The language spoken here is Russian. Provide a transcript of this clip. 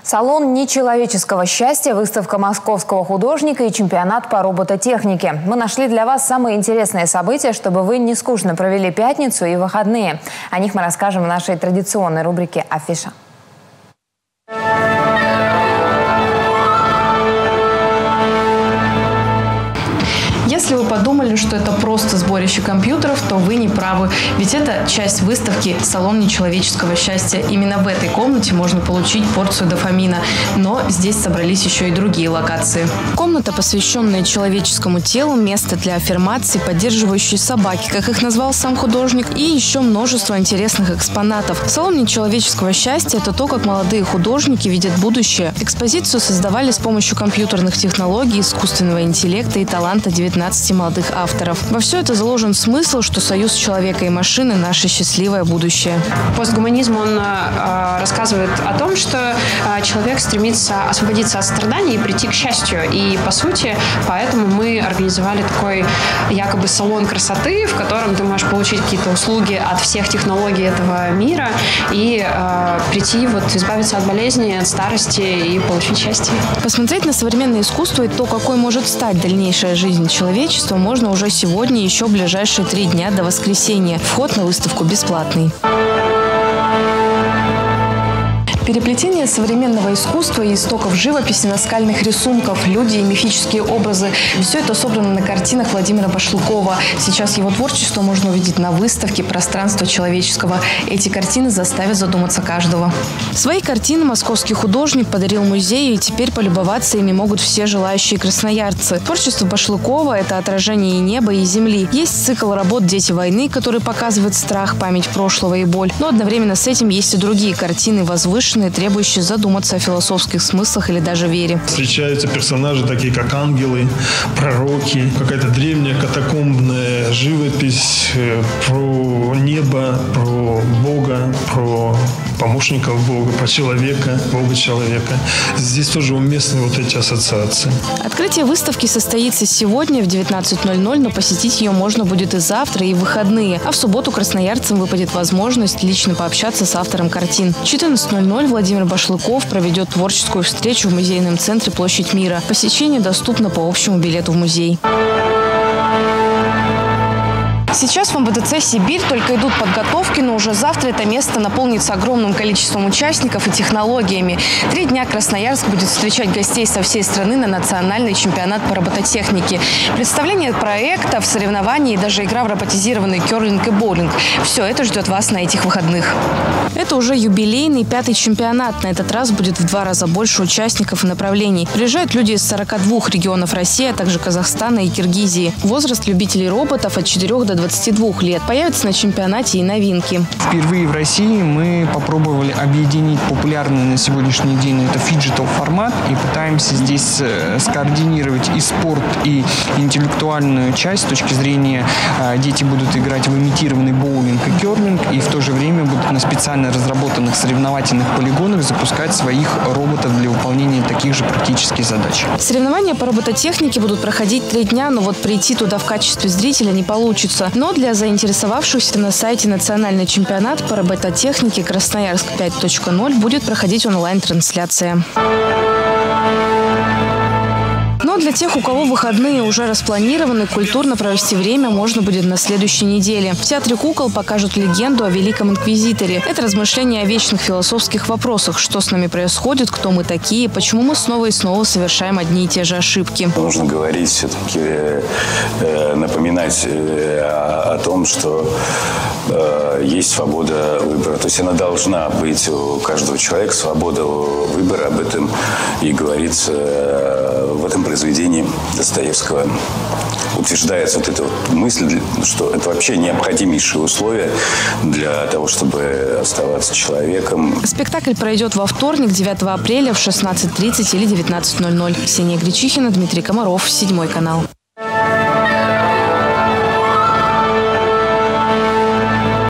Салон нечеловеческого счастья, выставка московского художника и чемпионат по робототехнике. Мы нашли для вас самые интересные события, чтобы вы не скучно провели пятницу и выходные. О них мы расскажем в нашей традиционной рубрике «Афиша». Если вы подумали, что это просто сборище компьютеров, то вы не правы. Ведь это часть выставки «Салон нечеловеческого счастья». Именно в этой комнате можно получить порцию дофамина. Но здесь собрались еще и другие локации. Комната, посвященная человеческому телу, место для аффирмаций, поддерживающие собаки, как их назвал сам художник, и еще множество интересных экспонатов. Салон нечеловеческого счастья – это то, как молодые художники видят будущее. Экспозицию создавали с помощью компьютерных технологий, искусственного интеллекта и таланта 19 молодых авторов. Во все это заложен смысл, что союз человека и машины – наше счастливое будущее. Постгуманизм, он рассказывает о том, что человек стремится освободиться от страданий и прийти к счастью. И, по сути, поэтому мы организовали такой якобы салон красоты, в котором ты можешь получить какие-то услуги от всех технологий этого мира и прийти, избавиться от болезней, от старости и получить счастье. Посмотреть на современное искусство и то, какой может стать дальнейшая жизнь человечества, можно уже сегодня и еще в ближайшие 3 дня до воскресенья. Вход на выставку бесплатный. Переплетение современного искусства и истоков живописи, наскальных рисунков, люди и мифические образы – все это собрано на картинах Владимира Башлыкова. Сейчас его творчество можно увидеть на выставке «Пространство человеческого». Эти картины заставят задуматься каждого. Свои картины московский художник подарил музею, и теперь полюбоваться ими могут все желающие красноярцы. Творчество Башлыкова – это отражение и неба, и земли. Есть цикл работ «Дети войны», который показывает страх, память прошлого и боль. Но одновременно с этим есть и другие картины, возвышенные, требующие задуматься о философских смыслах или даже вере. Встречаются персонажи, такие как ангелы, пророки, какая-то древняя катакомбная живопись про небо, про Бога, про помощников Бога, про человека, Бога-человека. Здесь тоже уместны эти ассоциации. Открытие выставки состоится сегодня в 19:00, но посетить ее можно будет и завтра, и в выходные. А в субботу красноярцам выпадет возможность лично пообщаться с автором картин. В 14:00 Владимир Башлыков проведет творческую встречу в музейном центре «Площадь мира». Посещение доступно по общему билету в музей. Сейчас в МВДЦ «Сибирь» только идут подготовки, но уже завтра это место наполнится огромным количеством участников и технологиями. 3 дня Красноярск будет встречать гостей со всей страны на национальный чемпионат по робототехнике. Представление проектов, соревнований и даже игра в роботизированный керлинг и боулинг. Все это ждет вас на этих выходных. Это уже юбилейный 5-й чемпионат. На этот раз будет в 2 раза больше участников и направлений. Приезжают люди из 42 регионов России, а также Казахстана и Киргизии. Возраст любителей роботов от 4 до 22 лет. Появятся на чемпионате и новинки. Впервые в России мы попробовали объединить популярный на сегодняшний день это фиджитал формат и пытаемся здесь скоординировать и спорт, и интеллектуальную часть. С точки зрения дети будут играть в имитированный боулинг и керлинг, и в то же время будут на специально разработанных соревновательных полигонах запускать своих роботов для выполнения таких же практических задач. Соревнования по робототехнике будут проходить 3 дня, но прийти туда в качестве зрителя не получится. Но для заинтересовавшихся на сайте национальный чемпионат по робототехнике «Красноярск 5.0» будет проходить онлайн-трансляция. Но для тех, у кого выходные уже распланированы, культурно провести время можно будет на следующей неделе. В Театре кукол покажут легенду о Великом Инквизиторе. Это размышление о вечных философских вопросах. Что с нами происходит, кто мы такие, почему мы снова и снова совершаем одни и те же ошибки. Нужно говорить, все-таки напоминать о том, что есть свобода выбора. То есть она должна быть у каждого человека, свобода выбора, об этом и говорится в этом произведении Достоевского. Утверждается эта мысль, что это вообще необходимейшие условия для того, чтобы оставаться человеком. Спектакль пройдет во вторник, 9 апреля в 16:30 или 19:00. Ксения Гречихина, Дмитрий Комаров, 7 канал.